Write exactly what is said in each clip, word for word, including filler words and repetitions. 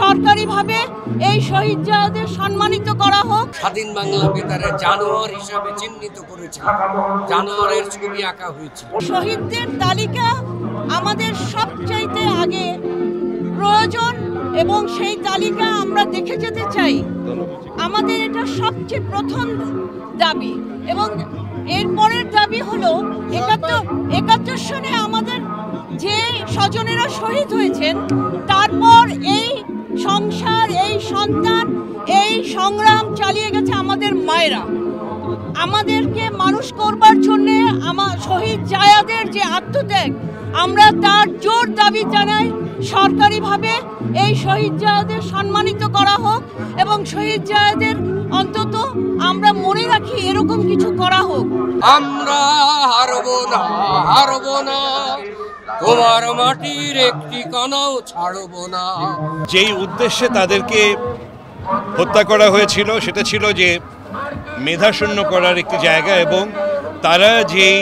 সরকারিভাবে এই শহীদ জাহাদের সম্মানিত করা হোক। স্বাধীন বাংলা বেতারে জানোয়ার হিসাবে চিহ্নিত করেছে, জানোয়ারের ছবি আঁকা হয়েছে। শহীদদের তালিকা আমাদের সবচাইতে আগে প্রয়োজন এবং সেই তালিকা আমরা দেখে যেতে চাই। আমাদের এটা সবচেয়ে প্রথম দাবি এবং এরপরের দাবি হলো একাত্তর একাত্তর সনে আমাদের যে স্বজনেরা শহীদ হয়েছেন, তারপর এই সংসার, এই সন্তান, এই সংগ্রাম চালিয়ে গেছে আমাদের মায়েরা। আমাদেরকে মানুষ করবার জন্যে আমার শহীদ জায়াদের যে আত্মত্যাগ, আমরা তার জোর দাবি জানাই সরকারিভাবে এই শহীদ জাহাদের সম্মানিত করা হোক এবং শহীদ জাহাদের অন্তত আমরা মনে রাখি এরকম কিছু করা হোক। আমরা হারব না, হারব না, তোমার মাটির একটি কণাও ছাড়ব না। যেই উদ্দেশ্যে তাদেরকে হত্যা করা হয়েছিল সেটা ছিল যে মেধাশূন্য করার একটি জায়গা এবং তারা যেই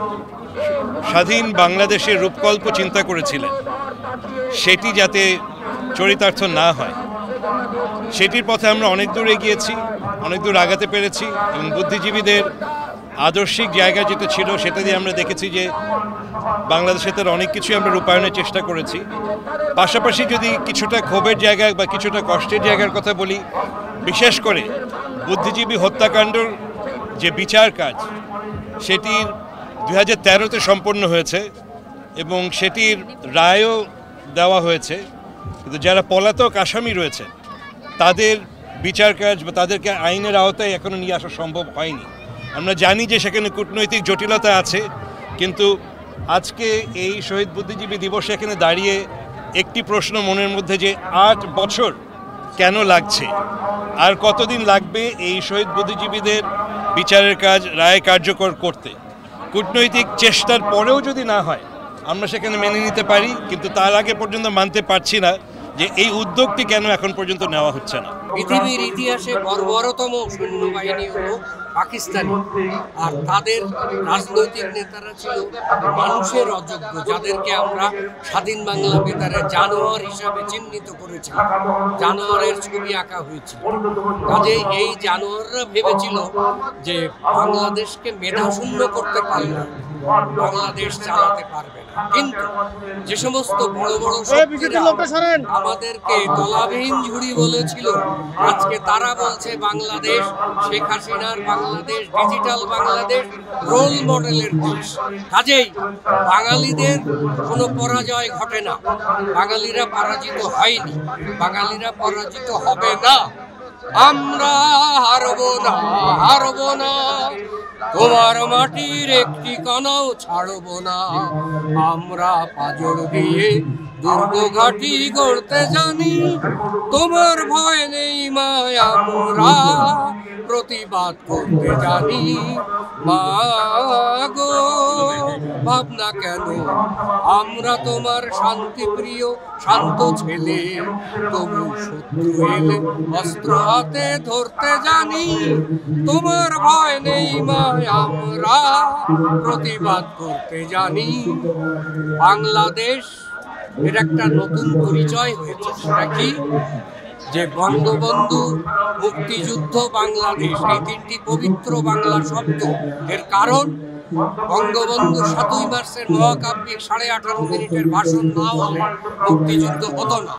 স্বাধীন বাংলাদেশের রূপকল্প চিন্তা করেছিলেন সেটি যাতে চরিতার্থ না হয়, সেটির পথে আমরা অনেক দূর এগিয়েছি, অনেক দূর আগাতে পেরেছি এবং বুদ্ধিজীবীদের আদর্শিক জায়গা যেটা ছিল সেটা দিয়ে আমরা দেখেছি যে বাংলাদেশে তার অনেক কিছুই আমরা রূপায়ণের চেষ্টা করেছি। পাশাপাশি যদি কিছুটা ক্ষোভের জায়গা বা কিছুটা কষ্টের জায়গার কথা বলি, বিশেষ করে বুদ্ধিজীবী হত্যাকাণ্ডর যে বিচার কাজ সেটির দুই হাজার তেরোতে সম্পন্ন হয়েছে এবং সেটির রায়ও দেওয়া হয়েছে, কিন্তু যারা পলাতক আসামি রয়েছে তাদের বিচার কাজ বা তাদেরকে আইনের আওতায় এখনও নিয়ে আসা সম্ভব হয়নি। আমরা জানি যে সেখানে কূটনৈতিক জটিলতা আছে, কিন্তু আজকে এই শহীদ বুদ্ধিজীবী দিবসে এখানে দাঁড়িয়ে একটি প্রশ্ন মনের মধ্যে যে আট বছর কেন লাগছে, আর কতদিন লাগবে এই শহীদ বুদ্ধিজীবীদের বিচারের কাজ রায় কার্যকর করতে। কূটনৈতিক চেষ্টার পরেও যদি না হয় আমরা সেখানে মেনে নিতে পারি, কিন্তু তার আগে পর্যন্ত মানতে পারছি না যে এই উদ্যোগটি কেন এখন পর্যন্ত নেওয়া হচ্ছে না। পৃথিবীর ইতিহাসে বর্বরতম সৈন্যবাহিনী হলো পাকিস্তানি, আর তাদের রাজনৈতিক নেতারা ছিল মানুষের অযোগ্য, যাদেরকে আমরা স্বাধীন বাংলা বেতারে জানোয়ার হিসাবে চিহ্নিত করেছি, জানোয়ারের ছবি আঁকা হয়েছিল। কাজেই এই জানোয়াররা ভেবেছিল যে বাংলাদেশকে মেধাশূন্য করতে পারলে বাংলাদেশ চালাতে পারবে না, কিন্তু যে সমস্ত বড় বড় শক্তিরা আমাদেরকে তলাবিহীন ঝুড়ি বলেছিল, আজকে তারা বলছে বাংলাদেশ শেখ হাসিনার বাংলাদেশ, ডিজিটাল বাংলাদেশ, রোল মডেলের দেশ। কাজেই বাঙালিদের কোনো পরাজয় ঘটে না, বাঙালিরা পরাজিত হয়নি, বাঙালিরা পরাজিত হবে না। আমরা হারব না, হারব না, তোমার মাটির একটি কণাও ছাড়ব না। আমরা পাজর দিয়ে দুর্গ ঘাটি গড়তে জানি, তোমার ভয় নেই মায়, আমরা প্রতিবাদ করতে জানি। মা গো ভাবনা কেন, আমরা তোমার শান্তিপ্রিয় শান্ত ছেলে, তবু শত্রু এলে অস্ত্র হাতে ধরতে জানি। তোমার ভয় নেই মায়, আমরা প্রতিবাদ করতে জানি। বাংলাদেশ এর একটা নতুন পরিচয় হয়েছে, সেটা কি? যে বঙ্গবন্ধু, মুক্তিযুদ্ধ, বাংলাদেশ, এই তিনটি পবিত্র বাংলা শব্দ। এর কারণ বঙ্গবন্ধু সাতই মার্চের মহাকাব্যিক সাড়ে আঠারো মিনিটের ভাষণ না হলে মুক্তিযুদ্ধ হতো না।